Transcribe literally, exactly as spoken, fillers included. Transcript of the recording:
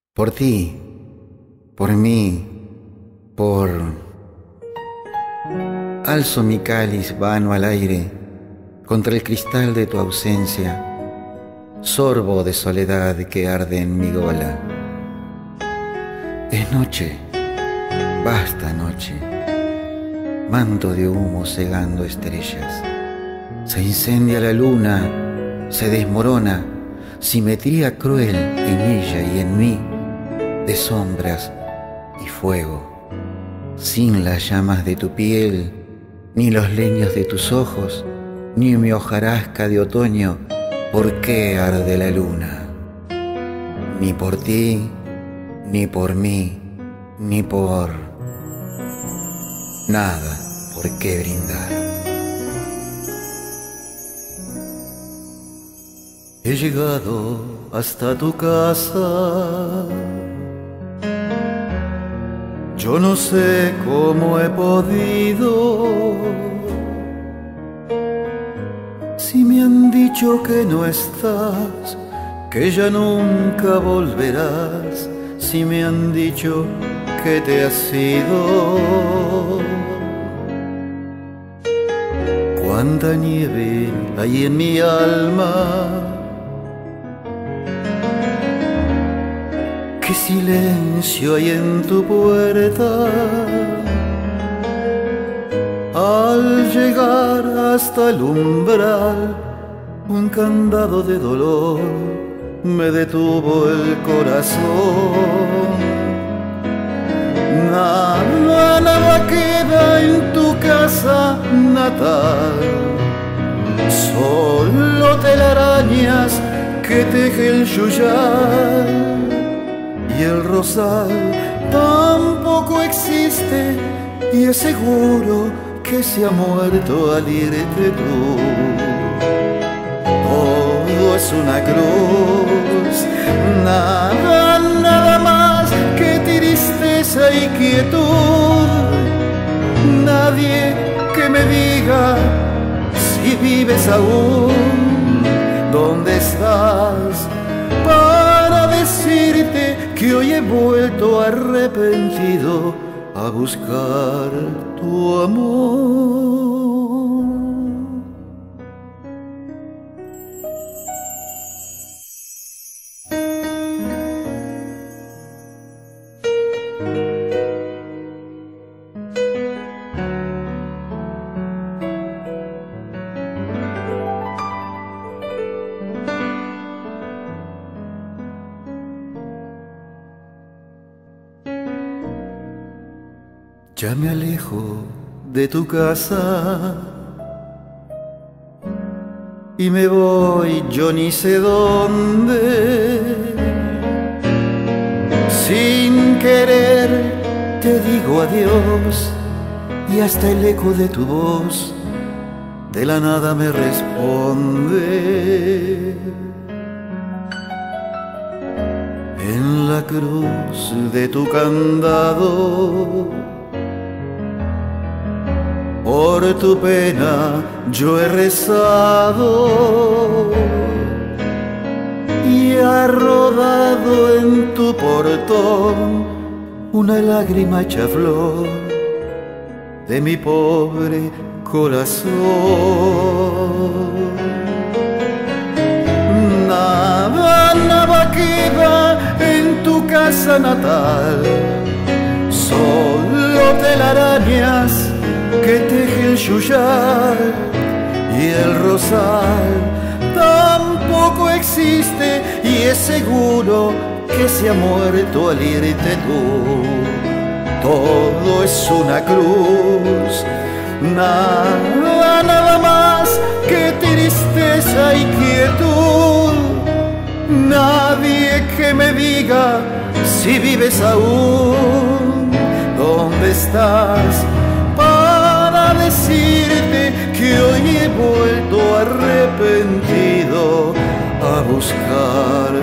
Por ti, por mí, por... Alzo mi cáliz vano al aire contra el cristal de tu ausencia, sorbo de soledad que arde en mi gola. Es noche, basta noche, manto de humo cegando estrellas. Se incendia la luna, se desmorona, simetría cruel en ella y en mí, de sombras y fuego. Sin las llamas de tu piel, ni los leños de tus ojos, ni mi hojarasca de otoño, ¿por qué arde la luna? Ni por ti, ni por mí, ni por... nada por qué brindar. He llegado hasta tu casa. Yo no sé cómo he podido. Si me han dicho que no estás, que ya nunca volverás. Si me han dicho que te has ido. Cuánta nieve hay en mi alma. Qué silencio hay en tu puerta. Al llegar hasta el umbral, un candado de dolor me detuvo el corazón. Nada, nada queda en tu casa natal, solo telarañas que teje el yuyal. Y el rosal tampoco existe, y es seguro que se ha muerto al irte tú. Todo es una cruz, nada, nada más que tristeza y quietud. Nadie que me diga si vives aún, ¿dónde estás? Para decirte que hoy he vuelto arrepentido a buscar tu amor. Ya me alejo de tu casa y me voy yo ni sé dónde. Sin querer te digo adiós y hasta el eco de tu voz de la nada me responde. En la cruz de tu candado, por tu pena yo he rezado y ha rodado en tu portón una lágrima hecha flor de mi pobre corazón. Nada, nada queda en tu casa natal, solo telarañas que teje el yuyal. Y el rosal tampoco existe, y es seguro que se ha muerto al irte tú. Todo es una cruz, nada, nada más que tristeza y quietud. Nadie que me diga si vives aún, ¿dónde estás? Para decirte que hoy he vuelto arrepentido a buscar